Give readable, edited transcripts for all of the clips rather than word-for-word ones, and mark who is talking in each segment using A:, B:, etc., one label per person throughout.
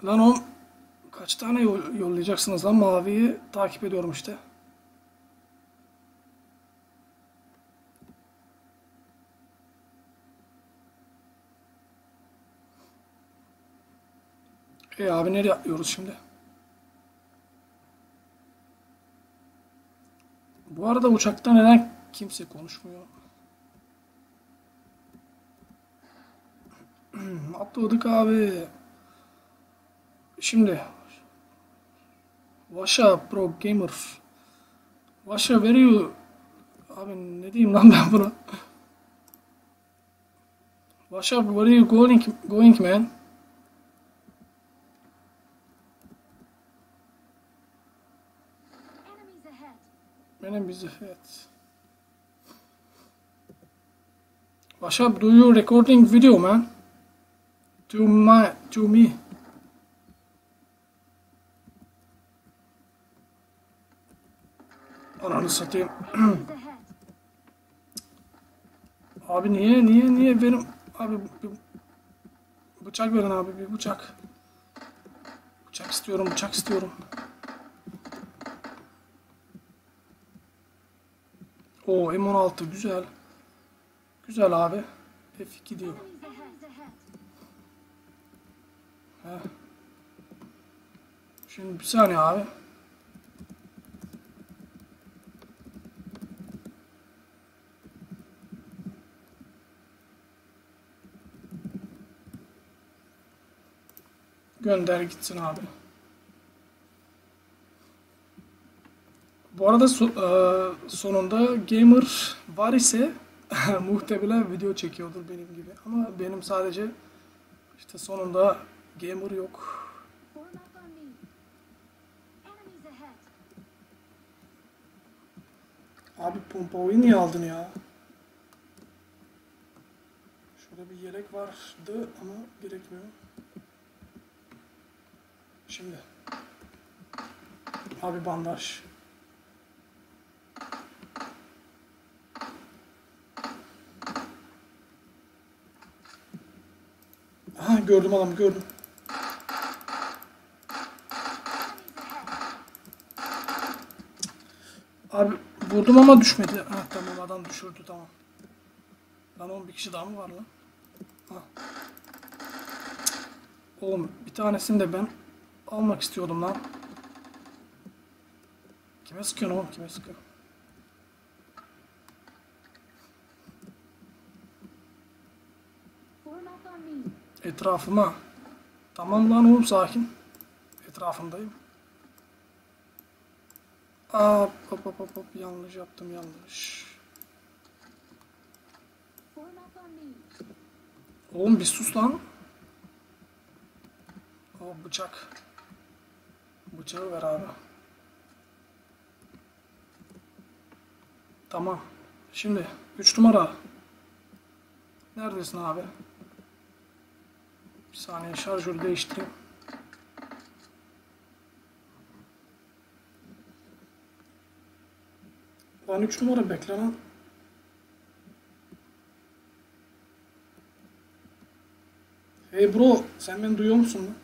A: Lan o kaç tane yollayacaksınız lan, maviyi takip ediyorum işte. Abi nereye atlıyoruz şimdi? Bu arada uçakta neden kimse konuşmuyor? Atladık abi. Şimdi Vasha Pro Gamer. Vasha where you? Abi ne diyeyim lan ben bunu? Vasha where are you going man? Benim bizi evet. Vasha, do you recording video man? To me. Ananı satayım. Abi niye benim abi bir bıçak verin abi, bir bıçak. Bıçak istiyorum. O M16 güzel. Güzel abi. F2 diyor. Heh. Şimdi bir saniye abi. Gönder gitsin abi. Bu arada sonunda gamer var ise muhtemelen video çekiyordur benim gibi. Ama benim sadece işte sonunda gamer yok. Abi pompayı niye aldın ya? Şurada bir yelek vardı ama gerekmiyor. Şimdi. Abi bandaj. Aha gördüm adamı, gördüm. Abi vurdum ama düşmedi. Ha tamam, adam düşürdü, tamam. Lan oğlum bir kişi daha mı var lan? Ha. Oğlum bir tanesini de ben almak istiyordum lan. Kime sıkıyorsun oğlum, kime sıkıyorsun? Etrafıma. Tamam lan oğlum, sakin. Etrafındayım. Aa, hop, yanlış yaptım, yanlış. Oğlum bir sus lan. O bıçak. Bıçağı ver abi. Tamam. Şimdi 3 numara. Neredesin abi? Bir saniye şarjörü değiştireyim. Lan 3 numara bekle lan. Hey bro, sen beni duyuyor musun lan?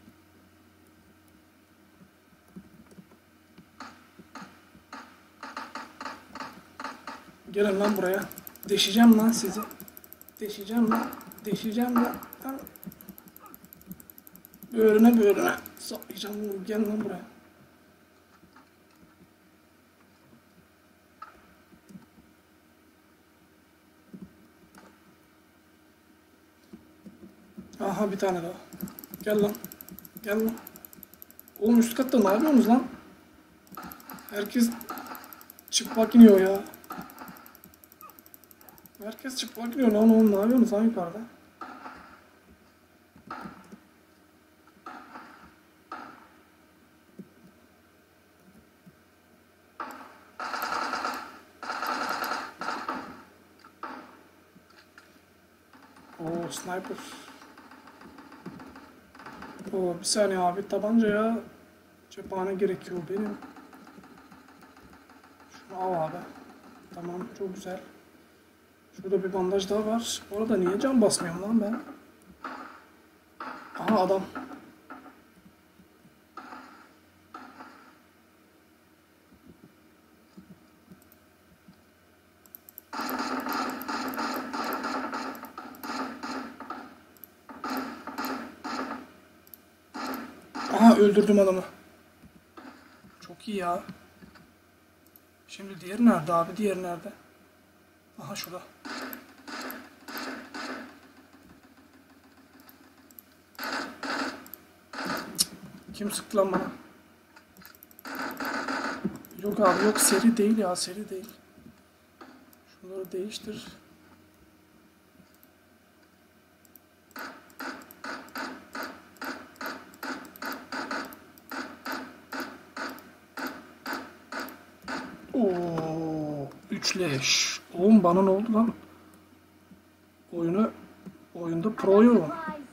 A: Gelin lan buraya. Deşeceğim lan sizi. Deşeceğim lan. Böğrüne. Saplayacağım oğlum. Gel lan buraya. Aha bir tane daha. Gel lan. Oğlum üst katta ne yapıyorsunuz lan? Herkes çıplak iniyor ya. Herkes çıplak iniyor lan oğlum, ne yapıyorsunuz lan yukarıda? Oo sniper. Oo bir saniye abi, tabancaya cephane gerekiyor benim. Şunu al abi. Tamam, çok güzel. Şurada bir bandaj daha var. Bu arada niye can basmıyorum lan ben? Aha adam. Aha öldürdüm adamı. Çok iyi ya. Şimdi diğeri nerede abi? Diğeri nerede? Aha şurada. Kim sıktı lan bana? Yok abi yok, seri değil ya, seri değil. Şunları değiştir. Oo, 3 leş. Oğlum bana ne oldu lan? Oyunda pro'yum.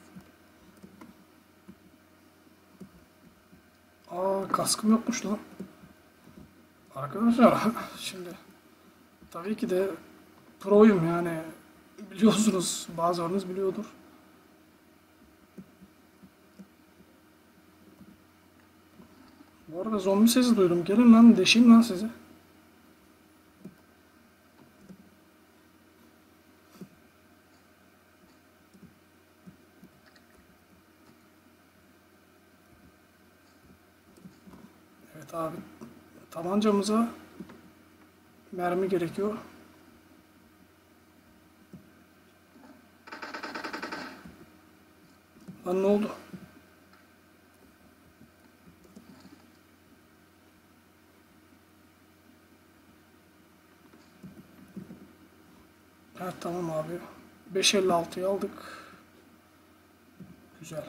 A: Aa, kaskım yokmuş lan. Arkadaşlar şimdi tabii ki de pro'yum yani, biliyorsunuz, bazılarınız biliyordur. Bu arada zombi sesi duydum. Gelin lan, deşeyim lan sizi. Evet abi, tabancamıza mermi gerekiyor. Lan ne oldu? Evet tamam abi. 5.56'yı aldık. Güzel.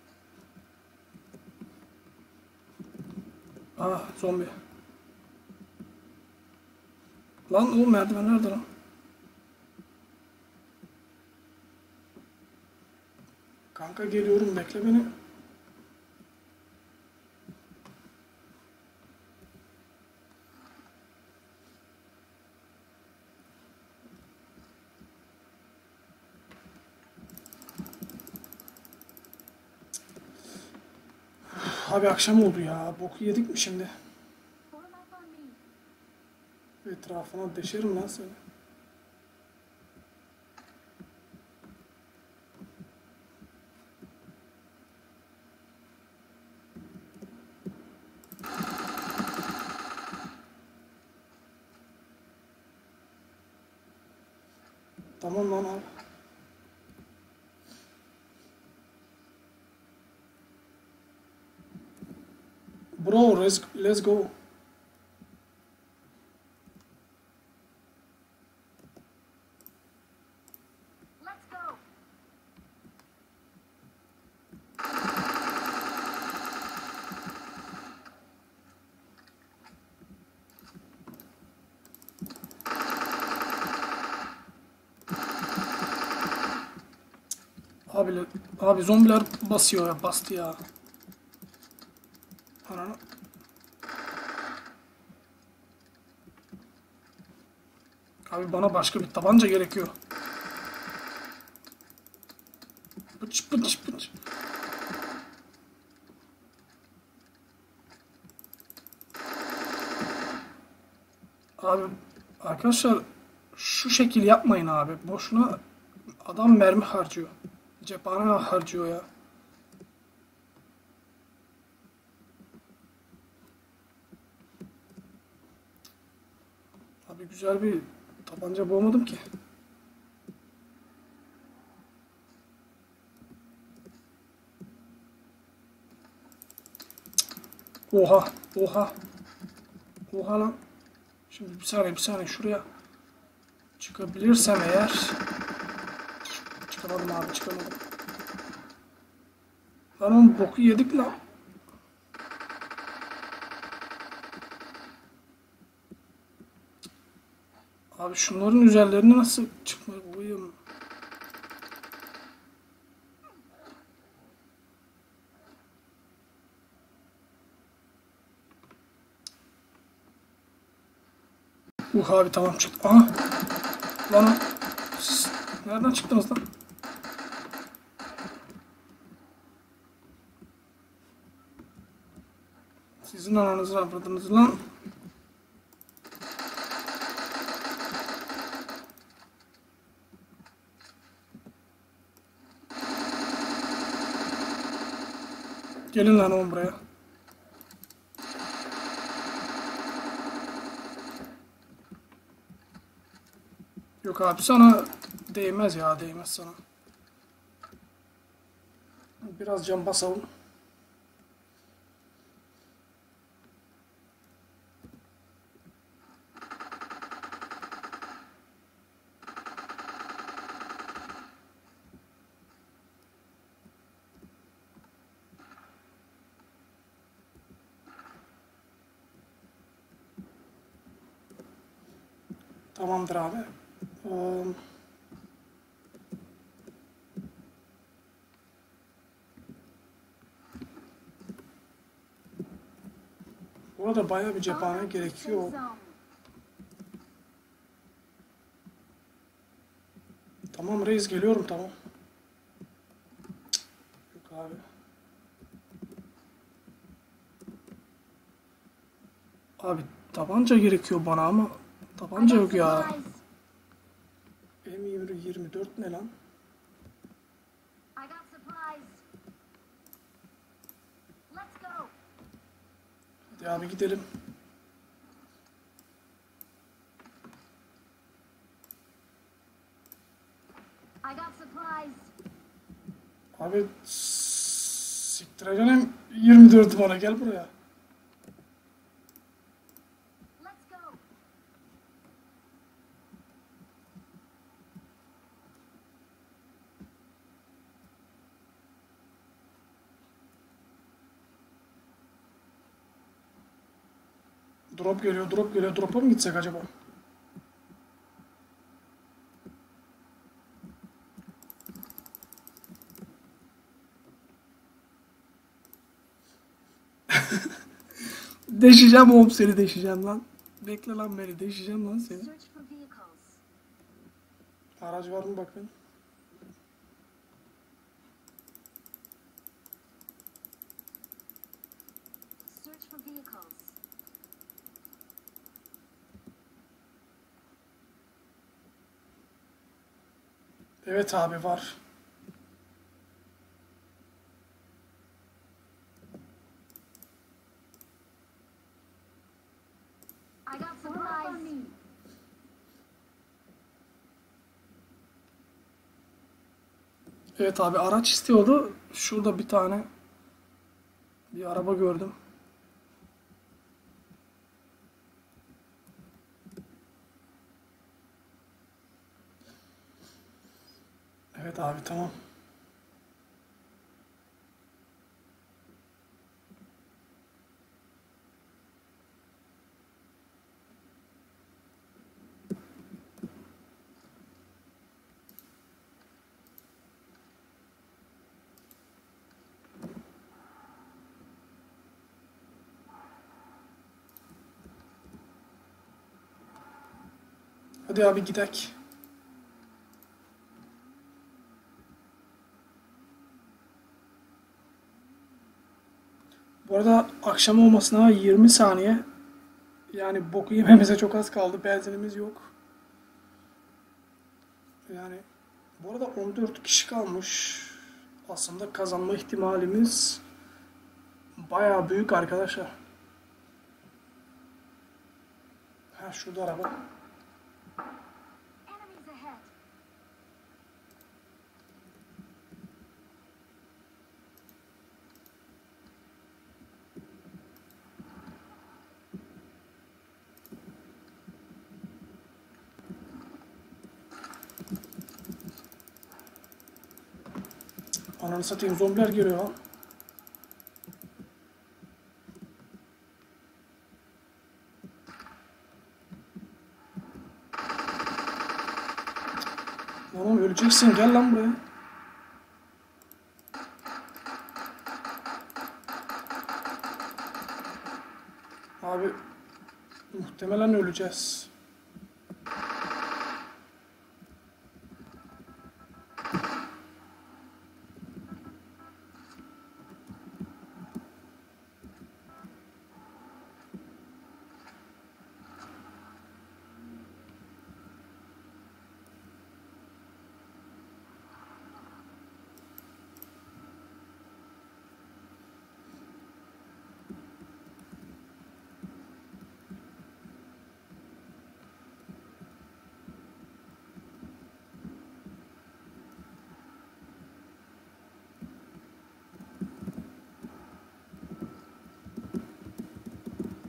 A: Aa, zombi. Lan oğlum, merdiven nerede lan? Kanka geliyorum, bekle beni. Abi akşam oldu ya. Boku yedik mi şimdi? Etrafına deşerim lan seni. Tamam lan abi. Bro, let's go.
B: Let's go.
A: Abi zombiler basıyor ya, bastı ya. Ananı. Abi bana başka bir tabanca gerekiyor. Pıç pıç pıç. Abi arkadaşlar, şu şekil yapmayın abi. Boşuna adam mermi harcıyor. Cephane harcıyor ya. Abi güzel bir tabanca bulamadım ki. Oha, oha. Oha lan. Şimdi bir saniye şuraya çıkabilirsem eğer. Çıkamadım abi, çıkamadım. Lan oğlum, boku yedik lan. Abi şunların üzerlerine nasıl çıkmalıyım? Abi tamam, çıktı. Aha. Lan siz nereden çıktınız lan? Sizin ananızı avradınız lan. Gelin lan oğlum buraya. Yok abi sana değmez ya, değmez sana. Biraz can basalım. Tamamdır abi. Ee, Bu arada bayağı bir cephane gerekiyor. Tamam reis, geliyorum, tamam. Yok abi. Abi tabanca gerekiyor bana ama tabanca yok ya. M24 ne lan?
B: I got supplies. Let's go.
A: Hadi abi gidelim.
B: I got supplies.
A: Abi siktireceğim 24'ü bana, gel buraya.
B: Let's go.
A: Drop geliyor, drop geliyor. Drop'a mı gitsek acaba? Deşeceğim oğlum, seni deşeceğim lan. Bekle lan beni, deşeceğim lan seni.
B: Search for vehicles.
A: Araç var mı bakın.
B: Search for vehicles.
A: Evet abi, var.
B: I got supplies.
A: Evet abi, araç istiyordu. Şurada bir tane bir araba gördüm. Evet abi, tamam. Hadi abi gidek. Bu arada akşam olmasına 20 saniye. Yani boku yememize çok az kaldı. Benzinimiz yok. Yani bu arada 14 kişi kalmış. Aslında kazanma ihtimalimiz bayağı büyük arkadaşlar. Ha, şurada araba.
B: Enemies ahead.
A: Ananı satayım, zombiler geliyor lan. Oğlum öleceksin, gel lan buraya. Abi muhtemelen öleceğiz.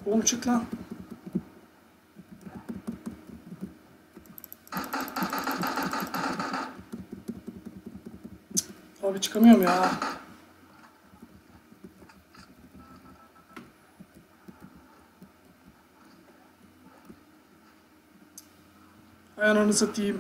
A: Oğlum çık lan. Abi çıkamıyorum ya. Ay ananı satayım.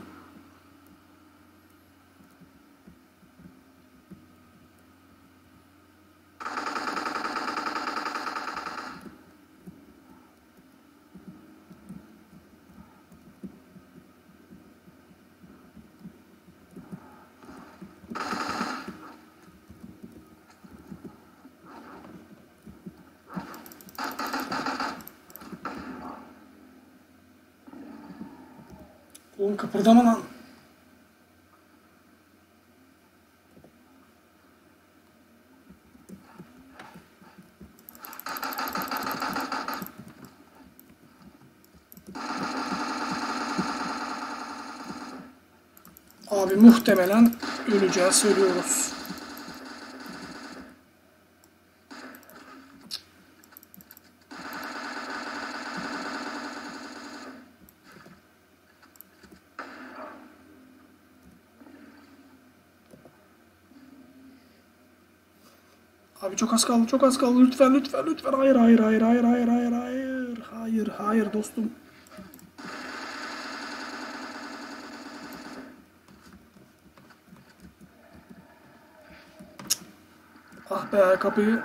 A: Oğlum kıpırdama lan. Abi muhtemelen öleceğiz söylüyoruz. Abi çok az kaldı, çok az kaldı. Lütfen, lütfen, lütfen. Hayır, hayır, hayır, hayır, hayır, hayır, hayır. Hayır, hayır dostum. Ah be kapıyı.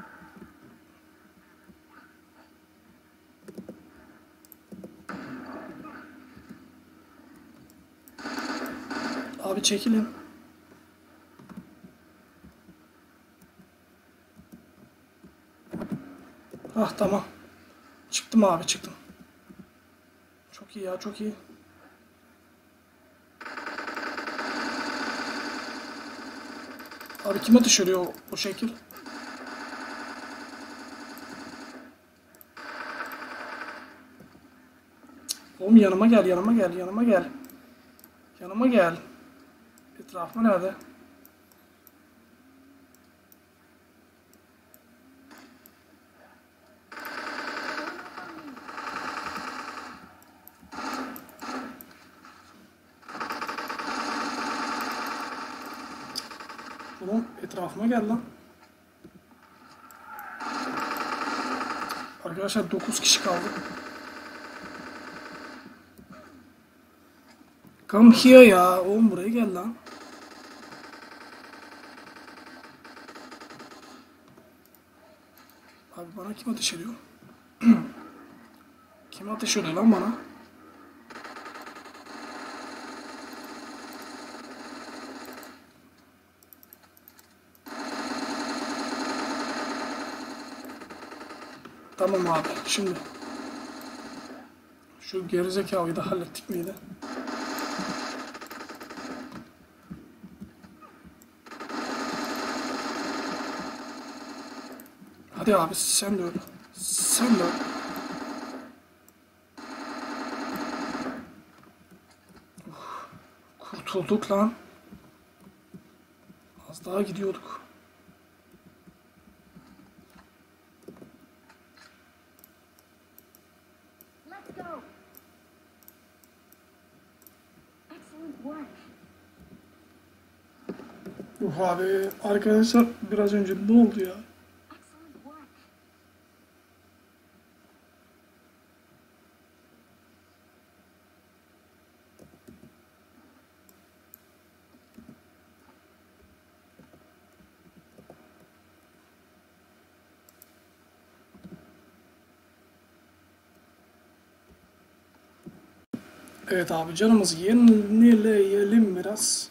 A: Abi çekilin. Ah tamam. Çıktım abi çıktım. Çok iyi ya çok iyi. Abi kime düşürüyor o şekil? Oğlum yanıma gel yanıma gel yanıma gel. Yanıma gel. Etrafıma nerede? Oğlum etrafıma gel lan. Arkadaşlar 9 kişi kaldı. Come here ya. Oğlum buraya gel lan. Abi bana kim ateş ediyor? Kim ateş ediyor lan bana? Tamam abi şimdi. Şu gerizekalıyı da hallettik miydi? Hadi abi sen de öl. Sen de öl. Kurtulduk lan. Az daha gidiyorduk.
B: Let's go. Excellent work.
A: Abi arkadaşlar biraz önce ne oldu ya?
B: Excellent work.
A: Evet abi canımızı yenileyelim biraz.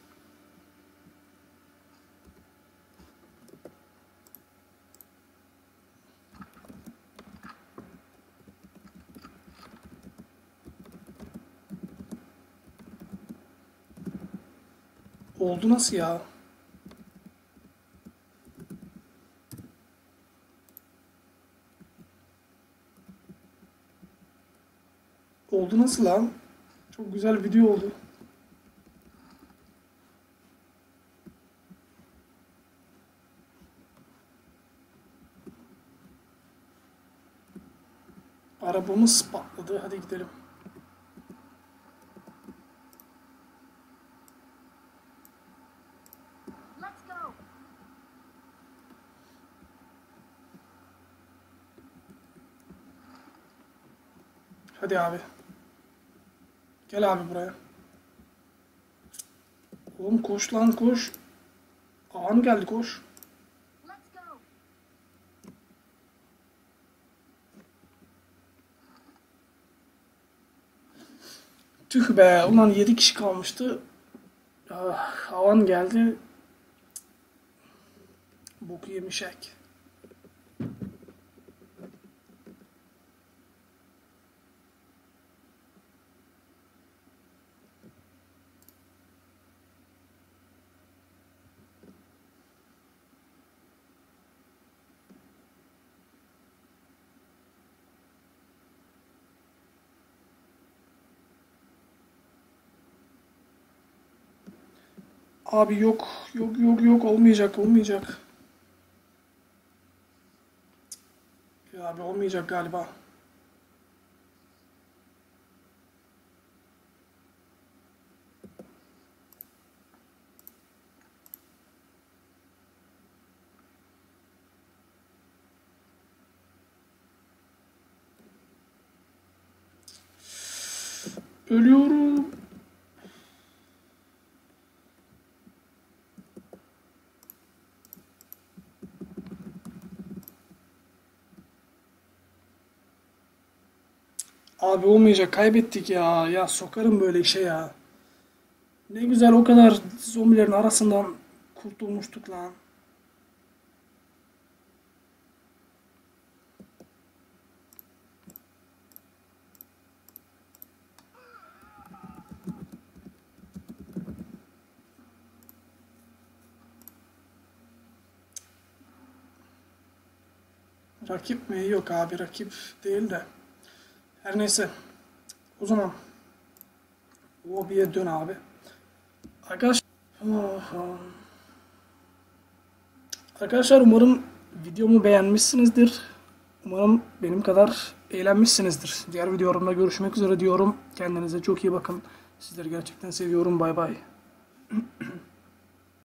A: Oldu nasıl ya? Oldu nasıl lan? Çok güzel video oldu. Arabamız patladı. Hadi gidelim.
B: Let's go.
A: Hadi abi. Gel abi buraya. Oğlum koş lan koş. Ağam geldi koş.
B: Let's go.
A: Tüh be. Ulan 7 kişi kalmıştı. Ah, havan geldi. Boku yemişek. Abi yok. Yok yok yok. Olmayacak olmayacak. Ya abi olmayacak galiba. Ölüyorum. Abi olmayacak. Kaybettik ya. Ya sokarım böyle işe ya. Ne güzel o kadar zombilerin arasından kurtulmuştuk lan. Rakip mi? Yok abi rakip değil de. Her neyse. O zaman lobiye dön abi. Arkadaş Arkadaşlar umarım videomu beğenmişsinizdir. Umarım benim kadar eğlenmişsinizdir. Diğer videolarımda görüşmek üzere diyorum. Kendinize çok iyi bakın. Sizleri gerçekten seviyorum. Bay bay.